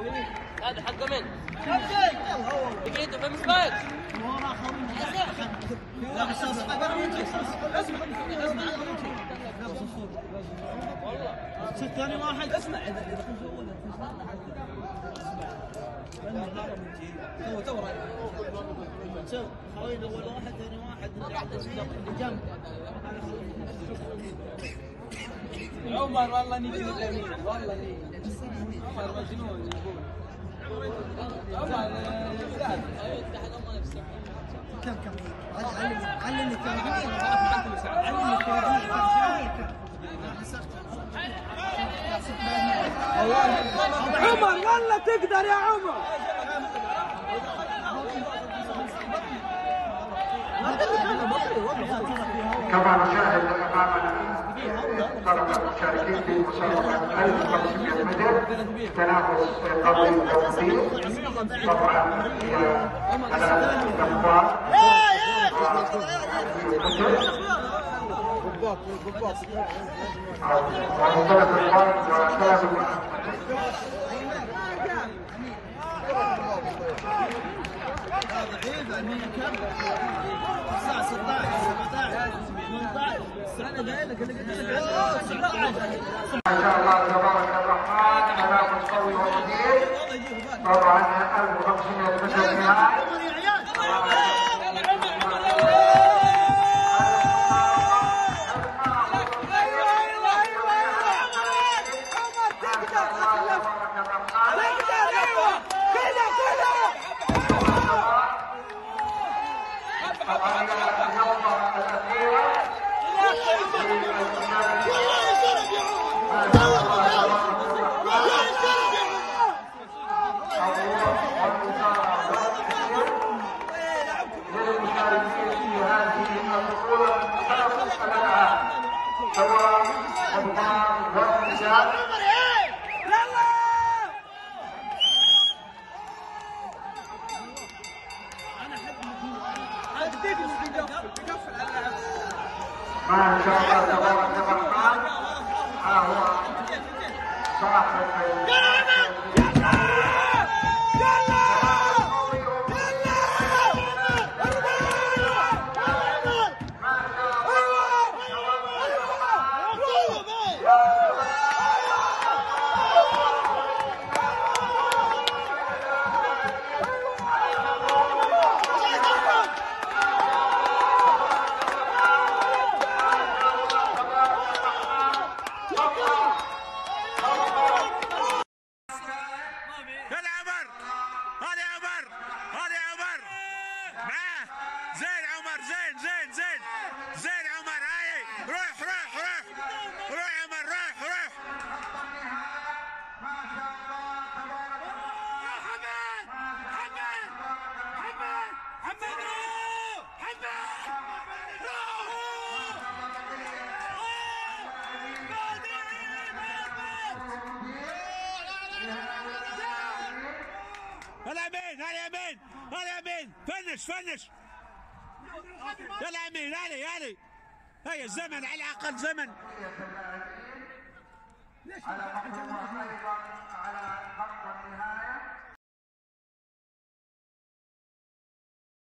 هذا حقه من؟ لقيته في مسباق. لا بس والله ثاني واحد اسمع تو شوف خوي اول واحد ثاني واحد جنب عمر والله نجي جميل والله نجي عمر مجنون عمر كم علمني عمر والله تقدر يا عمر. كما نشاهد امامنا طلبه المشاركين في مسابقه 1500 متر تنافس قوي وجميل. طبعا هي على الاخبار الساعة 16 17 18 السنة جاية لك ما شاء الله تبارك الرحمن تنافس قوي وجديد. طبعا 1500 متر نهائي. ما شاء الله تبارك الرحمن ها هو صاحب هلا يمين فنش يلا يمين علي هيا الزمن على الاقل زمن. على